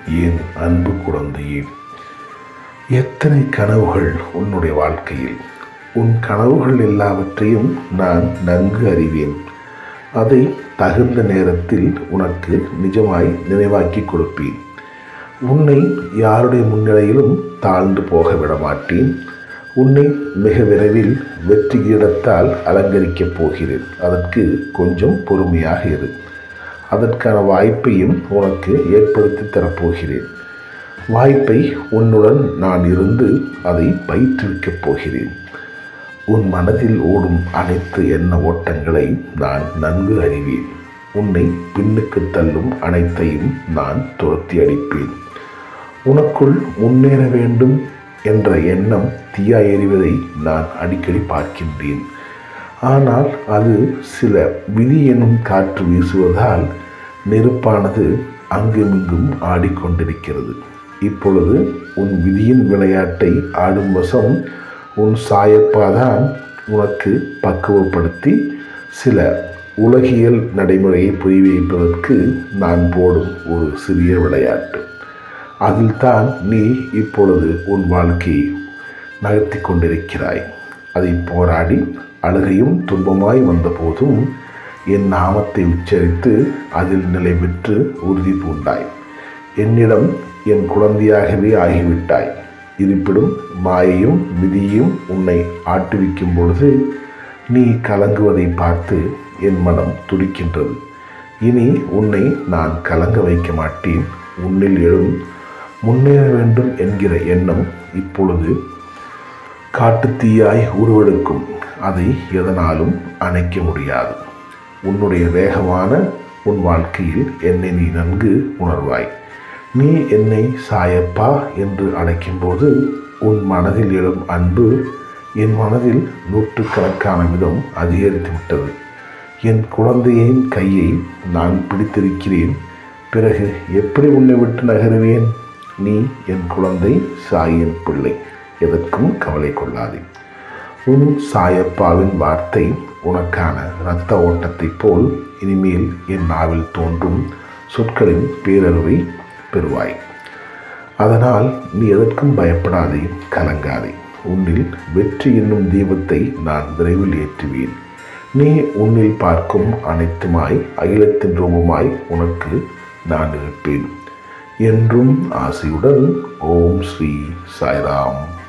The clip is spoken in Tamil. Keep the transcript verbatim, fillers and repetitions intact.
என் அன்பு குழந்தையே, எத்தனை கனவுகள் உன்னுடைய வாழ்க்கையில். உன் கனவுகள் எல்லாவற்றையும் நான் நன்கு அறிவேன். அதை தகுந்த நேரத்தில் உனக்கு நிஜமாய் நினைவாக்கி கொடுப்பேன். உன்னை யாருடைய முன்னிலையிலும் தாழ்ந்து போக விட மாட்டேன். உன்னை மிக விரைவில் வெற்றி கிரீடத்தால் அலங்கரிக்கப் போகிறேன். அதற்கு கொஞ்சம் பொறுமையாக இரு. அதற்கான வாய்ப்பையும் உனக்கு ஏற்படுத்தி தரப்போகிறேன். வாய்ப்பை உன்னுடன் நான் இருந்து அதை பயிற்றுவிக்கப் போகிறேன். உன் மனதில் ஓடும் அனைத்து எண்ண ஓட்டங்களை நான் நன்கு அறிவேன். உன்னை பின்னுக்கு தள்ளும் அனைத்தையும் நான் துரத்தி அடிப்பேன். உனக்குள் முன்னேற வேண்டும் என்ற எண்ணம் தீயா எறிவதை நான் அடிக்கடி பார்க்கின்றேன். ஆனால் அது சில விதி எனும் காற்று வீசுவதால் நெருப்பானது அங்குமிங்கும் ஆடிக்கொண்டிருக்கிறது. இப்பொழுது உன் விதியின் விளையாட்டை ஆடும் வசம் உன் சாயப்பாதான் உனக்கு பக்குவப்படுத்தி சில உலகியல் நடைமுறையை புரிய வைப்பதற்கு நான் போடும் ஒரு சிறிய விளையாட்டு. அதில்தான் நீ இப்பொழுது உன் வாழ்க்கையை நகர்த்தி கொண்டிருக்கிறாய். அதை போராடி அழுகையும் துன்பமாய் வந்தபோதும் என் நாமத்தை உச்சரித்து அதில் நிலை பெற்று உறுதி பூண்டாய். என்னிடம் என் குழந்தையாகவே ஆகிவிட்டாய். இருப்பினும் மாயையும் விதியும் உன்னை ஆட்டுவிக்கும் பொழுது நீ கலங்குவதை பார்த்து என் மனம் துடிக்கின்றது. இனி உன்னை நான் கலங்க வைக்க மாட்டேன். உன்னில் எழும் முன்னேற வேண்டும் என்கிற எண்ணம் இப்பொழுது காட்டுத்தீயாய் உருவெடுக்கும். அதை எதனாலும் அணைக்க முடியாது. உன்னுடைய வேகமான உன் வாழ்க்கையில் என்னை நீ நன்கு உணர்வாய். நீ என்னை சாயப்பா என்று அழைக்கும்போது உன் மனதில் எழும் அன்பு என் மனதில் நூற்றுக்கணக்கான விதம் அதிகரித்து விட்டது. என் குழந்தையின் கையை நான் பிடித்திருக்கிறேன். பிறகு எப்படி உன்னை விட்டு நகருவேன்? நீ என் குழந்தை, சாயின் பிள்ளை. எதற்கும் கவலை கொள்ளாதே. உன் சாயப்பாவின் வார்த்தை உனக்கான இரத்த ஓட்டத்தைப் போல் இனிமேல் என் நாவில் தோன்றும் சொற்களின் பேரறிவை பெறுவாய். அதனால் நீ எதற்கும் பயப்படாதே, கலங்காதே. உன்னில் வெற்றி என்னும் தீபத்தை நான் விரைவில் ஏற்றுவேன். நீ உன்னில் பார்க்கும் அனைத்துமாய் அகிலத்தின் ரூபமாய் உனக்கு நான் இருப்பேன். என்றும் ஆசையுடன். ஓம் ஸ்ரீ சாய்ராம்.